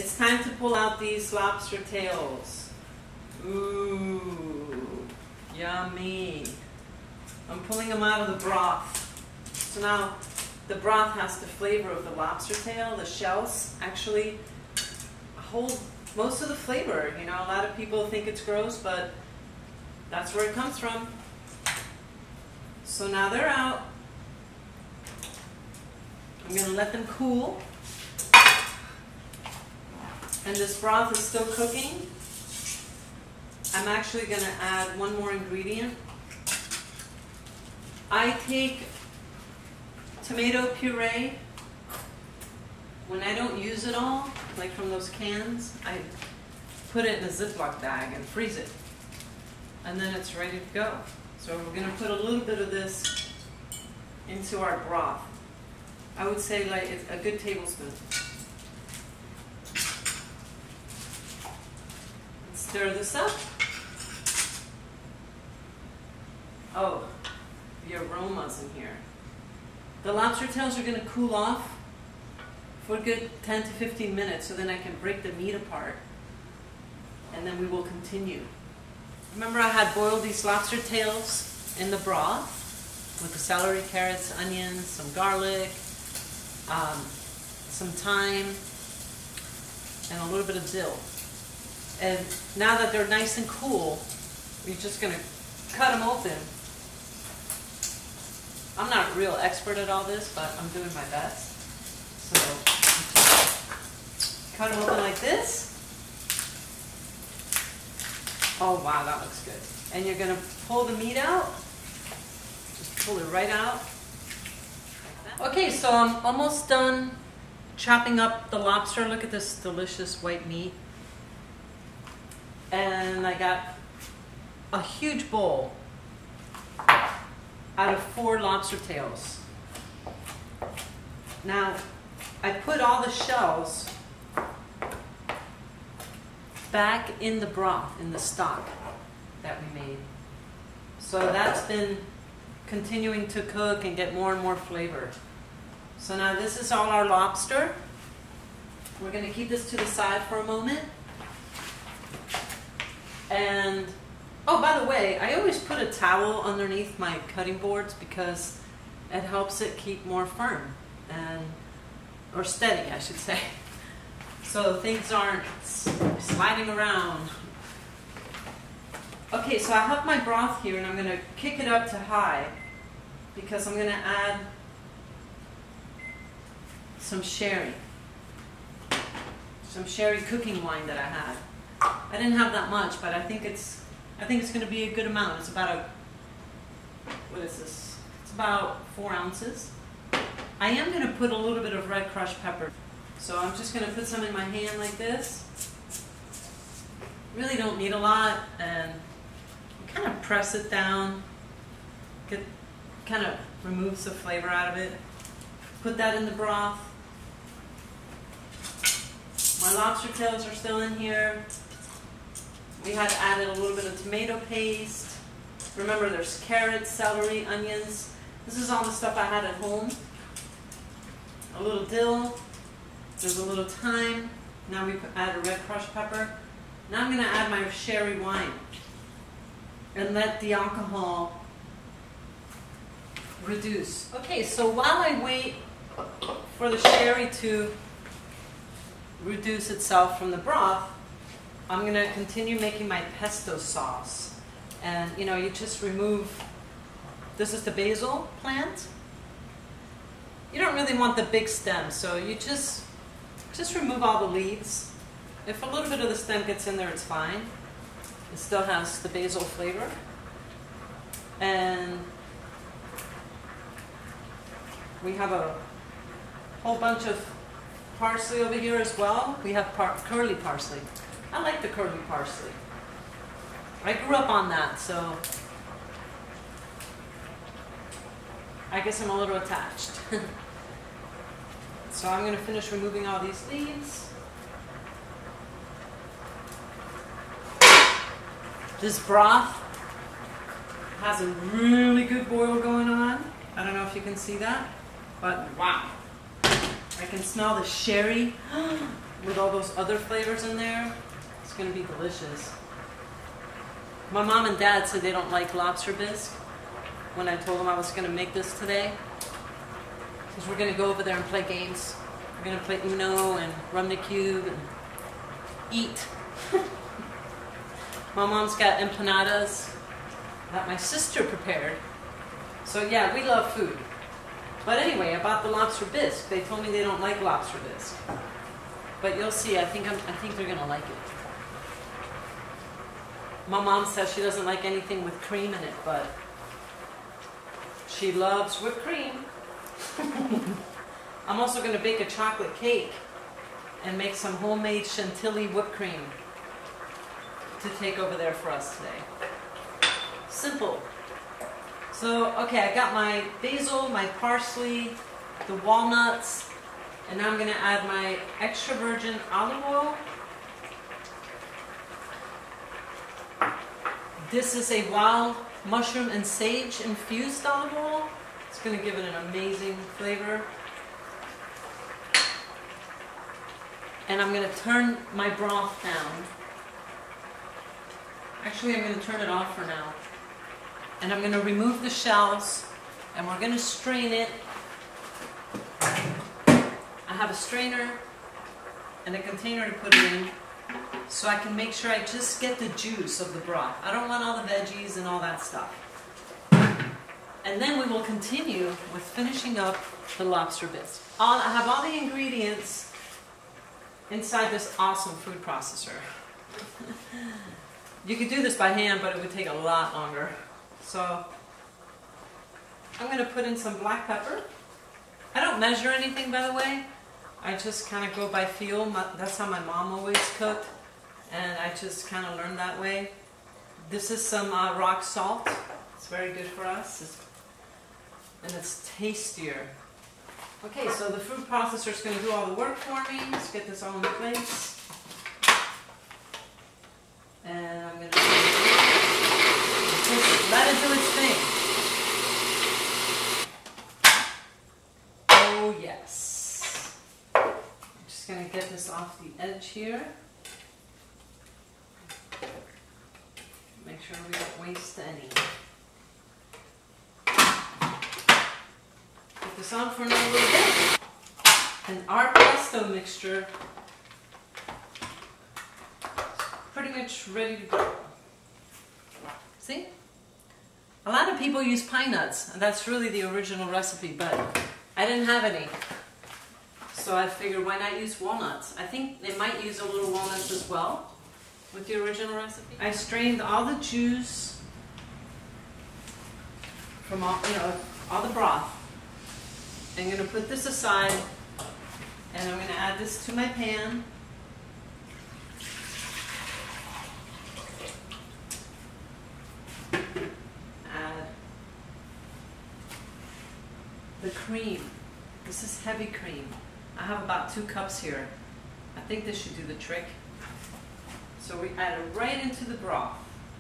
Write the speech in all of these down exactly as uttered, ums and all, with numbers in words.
It's time to pull out these lobster tails. Ooh, yummy. I'm pulling them out of the broth. So now the broth has the flavor of the lobster tail. The shells actually hold most of the flavor. You know, a lot of people think it's gross, but that's where it comes from. So now they're out. I'm going to let them cool. And this broth is still cooking. I'm actually going to add one more ingredient. I take tomato puree. When I don't use it all, like from those cans, I put it in a Ziploc bag and freeze it. And then it's ready to go. So we're going to put a little bit of this into our broth. I would say like a good tablespoon. Stir this up. Oh, the aromas in here. The lobster tails are going to cool off for a good ten to fifteen minutes, so then I can break the meat apart. And then we will continue. Remember, I had boiled these lobster tails in the broth with the celery, carrots, onions, some garlic, um, some thyme, and a little bit of dill. And now that they're nice and cool, we're just going to cut them open. I'm not a real expert at all this, but I'm doing my best. So, cut them open like this. Oh wow, that looks good. And you're going to pull the meat out. Just pull it right out. Like that. Okay, so I'm almost done chopping up the lobster. Look at this delicious white meat. And I got a huge bowl out of four lobster tails. Now, I put all the shells back in the broth, in the stock that we made. So that's been continuing to cook and get more and more flavor. So now this is all our lobster. We're going to keep this to the side for a moment. And, oh, by the way, I always put a towel underneath my cutting boards because it helps it keep more firm, and or steady, I should say. So things aren't sliding around. Okay, so I have my broth here, and I'm going to kick it up to high because I'm going to add some sherry. Some sherry cooking wine that I had. I didn't have that much, but I think it's I think it's going to be a good amount. It's about a, what is this? It's about four ounces. I am going to put a little bit of red crushed pepper. So I'm just going to put some in my hand like this. Really don't need a lot, and kind of press it down. Get, kind of removes the flavor out of it. Put that in the broth. My lobster tails are still in here. We had added a little bit of tomato paste. Remember, there's carrots, celery, onions. This is all the stuff I had at home. A little dill. There's a little thyme. Now we add a red crushed pepper. Now I'm going to add my sherry wine and let the alcohol reduce. Okay, so while I wait for the sherry to reduce itself from the broth, I'm going to continue making my pesto sauce. And you know, you just remove, this is the basil plant. You don't really want the big stem, so you just just remove all the leaves. If a little bit of the stem gets in there, it's fine. It still has the basil flavor. And we have a whole bunch of parsley over here as well. We have par curly parsley. I like the curly parsley. I grew up on that, so I guess I'm a little attached. So I'm going to finish removing all these leaves. This broth has a really good boil going on. I don't know if you can see that, but wow. I I can smell the sherry with all those other flavors in there. It's going to be delicious. My mom and dad said they don't like lobster bisque when I told them I was going to make this today. Because we're going to go over there and play games. We're going to play Uno and Run the Cube and eat. My mom's got empanadas that my sister prepared. So yeah, we love food. But anyway, about the lobster bisque, they told me they don't like lobster bisque. But you'll see, I think I'm, I think they're gonna like it. My mom says she doesn't like anything with cream in it, but she loves whipped cream. I'm also gonna bake a chocolate cake and make some homemade chantilly whipped cream to take over there for us today. Simple. So, okay, I got my basil, my parsley, the walnuts, and now I'm going to add my extra virgin olive oil. This is a wild mushroom and sage infused olive oil. It's going to give it an amazing flavor. And I'm going to turn my broth down. Actually, I'm going to turn it off for now. And I'm going to remove the shells, and we're going to strain it. I have a strainer and a container to put it in, so I can make sure I just get the juice of the broth. I don't want all the veggies and all that stuff. And then we will continue with finishing up the lobster bisque. I'll, I have all the ingredients inside this awesome food processor. You could do this by hand, but it would take a lot longer. So I'm going to put in some black pepper. I don't measure anything, by the way. I just kind of go by feel. My, that's how my mom always cooked, and I just kind of learned that way. This is some uh, rock salt. It's very good for us, it's, and it's tastier. Okay, so the food processor is going to do all the work for me. Let's get this all in place. And I'm going to just let it do its thing. Oh yes. I'm just going to get this off the edge here. Make sure we don't waste any. Put this on for another little bit. And our pesto mixture pretty much ready to go. See? A lot of people use pine nuts, and that's really the original recipe, but I didn't have any. So I figured, why not use walnuts? I think they might use a little walnuts as well with the original recipe. I strained all the juice from all, you know, all the broth. I'm going to put this aside, and I'm going to add this to my pan. Add the cream. This is heavy cream. I have about two cups here. I think this should do the trick. So we add it right into the broth.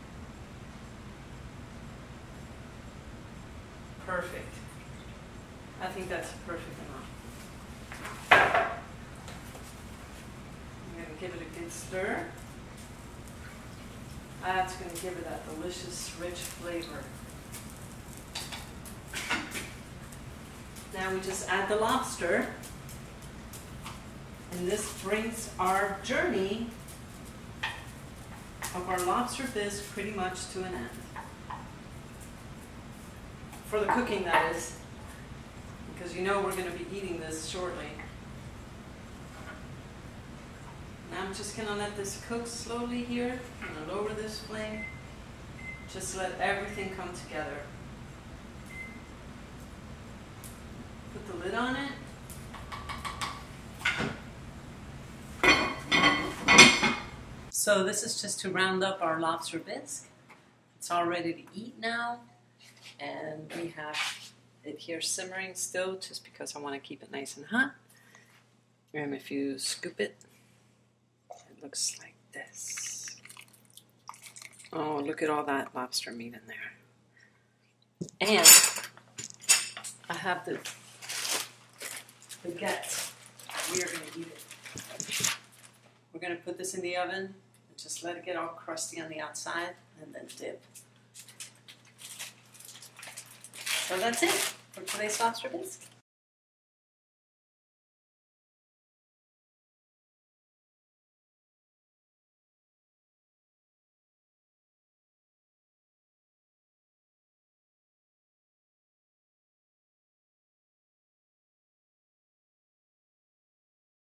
Perfect. I think that's a perfect amount. I'm going to give it a good stir. That's going to give it that delicious, rich flavor. Now we just add the lobster. And this brings our journey of our lobster bisque pretty much to an end. For the cooking, that is. Because you know we're going to be eating this shortly. Now I'm just going to let this cook slowly here. I'm going to lower this flame. Just let everything come together. Put the lid on it. So this is just to round up our lobster bisque. It's all ready to eat now. And we have it here simmering still just because I want to keep it nice and hot. And if you scoop it, it looks like this. Oh, look at all that lobster meat in there. And I have the baguette we are going to eat it. We're going to put this in the oven and just let it get all crusty on the outside and then dip. So that's it for today's lobster bisque.